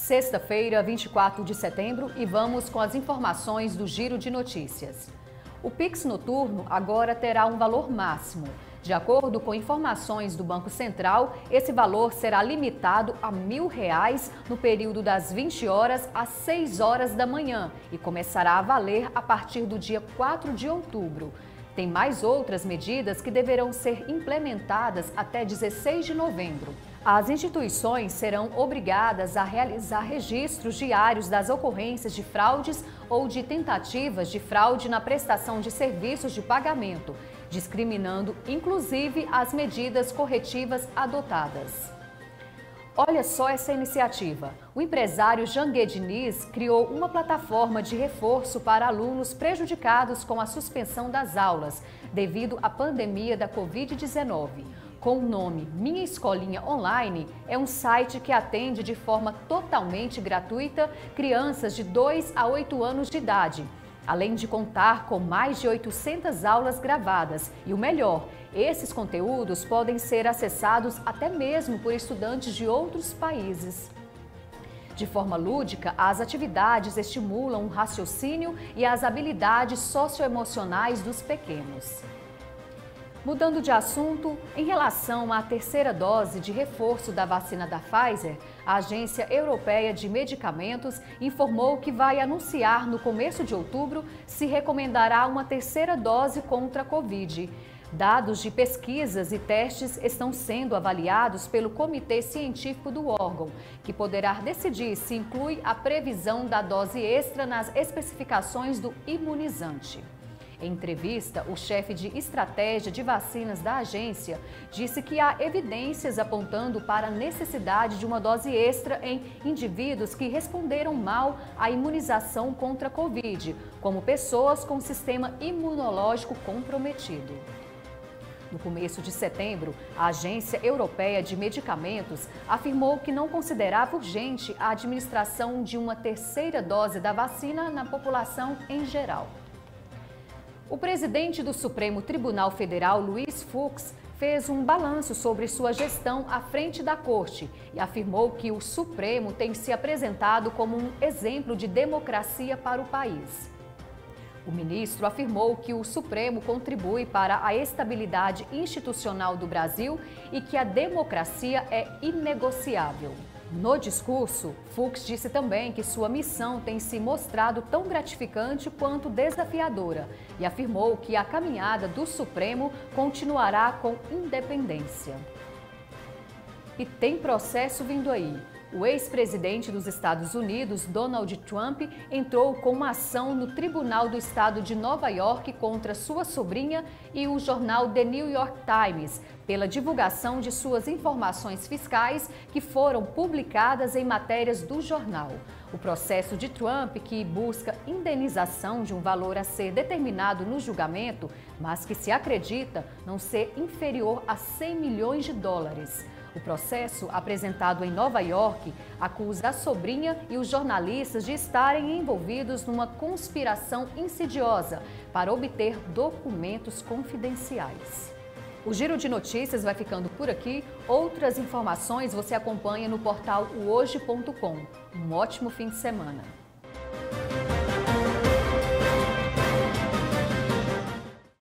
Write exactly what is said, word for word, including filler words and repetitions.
Sexta-feira, vinte e quatro de setembro, e vamos com as informações do Giro de Notícias. O Pix noturno agora terá um valor máximo. De acordo com informações do Banco Central, esse valor será limitado a mil reais no período das vinte horas às seis horas da manhã e começará a valer a partir do dia quatro de outubro. Tem mais outras medidas que deverão ser implementadas até dezesseis de novembro. As instituições serão obrigadas a realizar registros diários das ocorrências de fraudes ou de tentativas de fraude na prestação de serviços de pagamento, discriminando inclusive as medidas corretivas adotadas. Olha só essa iniciativa. O empresário Janguê Diniz criou uma plataforma de reforço para alunos prejudicados com a suspensão das aulas devido à pandemia da covid dezenove. Com o nome Minha Escolinha Online, é um site que atende de forma totalmente gratuita crianças de dois a oito anos de idade, além de contar com mais de oitocentas aulas gravadas. E o melhor, esses conteúdos podem ser acessados até mesmo por estudantes de outros países. De forma lúdica, as atividades estimulam o raciocínio e as habilidades socioemocionais dos pequenos. Mudando de assunto, em relação à terceira dose de reforço da vacina da Pfizer, a Agência Europeia de Medicamentos informou que vai anunciar no começo de outubro se recomendará uma terceira dose contra a Covid. Dados de pesquisas e testes estão sendo avaliados pelo Comitê Científico do órgão, que poderá decidir se inclui a previsão da dose extra nas especificações do imunizante. Em entrevista, o chefe de estratégia de vacinas da agência disse que há evidências apontando para a necessidade de uma dose extra em indivíduos que responderam mal à imunização contra a Covid, como pessoas com sistema imunológico comprometido. No começo de setembro, a Agência Europeia de Medicamentos afirmou que não considerava urgente a administração de uma terceira dose da vacina na população em geral. O presidente do Supremo Tribunal Federal, Luiz Fux, fez um balanço sobre sua gestão à frente da Corte e afirmou que o Supremo tem se apresentado como um exemplo de democracia para o país. O ministro afirmou que o Supremo contribui para a estabilidade institucional do Brasil e que a democracia é inegociável. No discurso, Fux disse também que sua missão tem se mostrado tão gratificante quanto desafiadora e afirmou que a caminhada do Supremo continuará com independência. E tem processo vindo aí. O ex-presidente dos Estados Unidos, Donald Trump, entrou com uma ação no Tribunal do Estado de Nova York contra sua sobrinha e o jornal The New York Times, pela divulgação de suas informações fiscais que foram publicadas em matérias do jornal. O processo de Trump, que busca indenização de um valor a ser determinado no julgamento, mas que se acredita não ser inferior a cem milhões de dólares. O processo, apresentado em Nova York, acusa a sobrinha e os jornalistas de estarem envolvidos numa conspiração insidiosa para obter documentos confidenciais. O Giro de Notícias vai ficando por aqui. Outras informações você acompanha no portal o hoje ponto com. Um ótimo fim de semana.